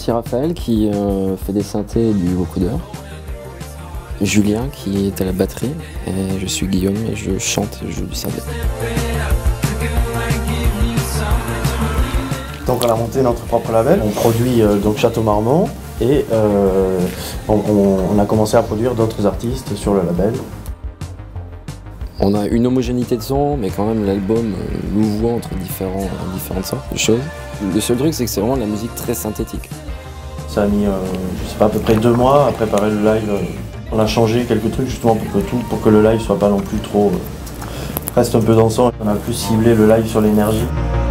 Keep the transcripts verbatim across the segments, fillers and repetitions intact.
aussi Raphaël qui euh, fait des synthés et du vocodeur. Julien qui est à la batterie. Et je suis Guillaume et je chante et je joue du sablé. Donc on a monté notre propre label. On produit euh, donc Château Marmont et euh, on, on a commencé à produire d'autres artistes sur le label. On a une homogénéité de son, mais quand même l'album euh, nous voit entre différents, différentes sortes de choses. Le seul truc, c'est que c'est vraiment de la musique très synthétique. Ça a mis, euh, je sais pas, à peu près deux mois à préparer le live. On a changé quelques trucs justement pour que, tout, pour que le live soit pas non plus trop... Euh, reste un peu dansant. On a plus ciblé le live sur l'énergie.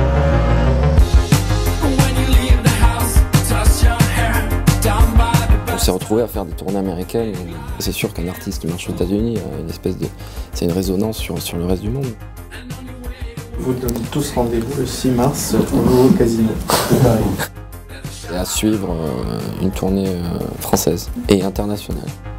On s'est retrouvé à faire des tournées américaines. C'est sûr qu'un artiste qui marche aux États-Unis a une espèce de, c'est une résonance sur, sur le reste du monde. Vous donnez tous rendez-vous le six mars au nouveau casino de Paris. Et à suivre euh, une tournée euh, française et internationale.